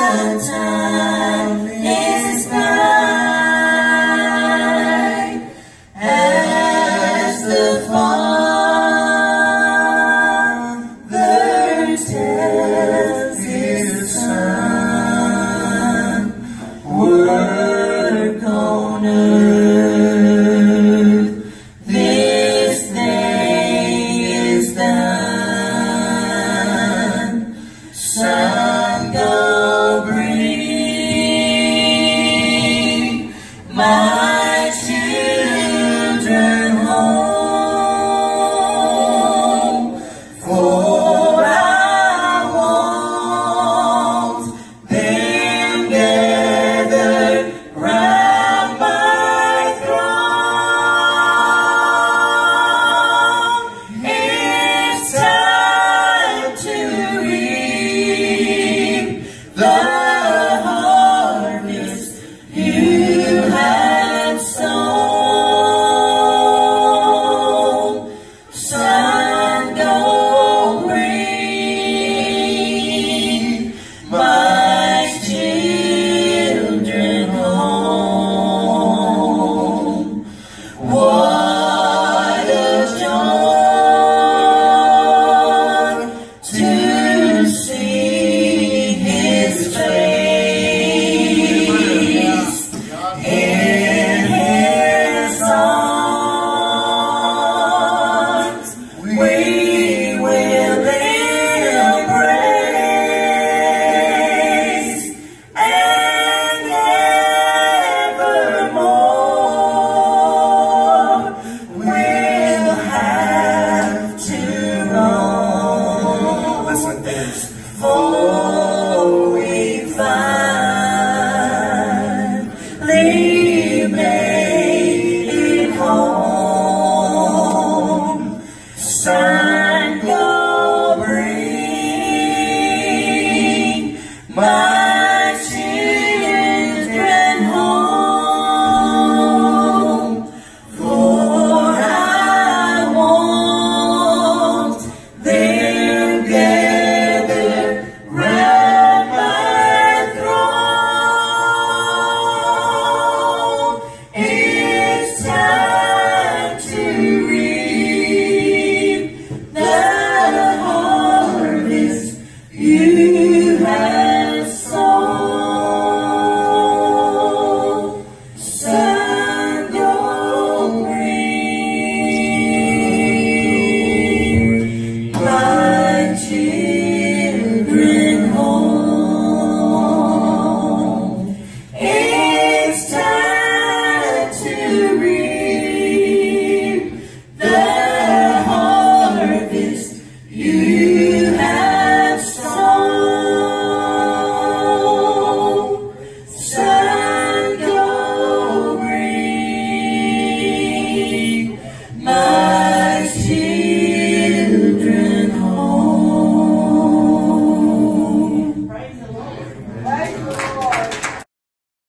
time is bright as the Father tells his Son. Work on earth this day is done. Son, go bring my children home, for I want them gathered round my throne. It's time to reap the harvest you had sown. Son, go bring my children home. What a joy to see his face in his arms. We will embrace and evermore we'll have to roam. Listen, dance. For we finally made it home. Son, go bring my children home, for I want them gathered round my throne. It's time to reap the harvest you have sown. Son, go bring my children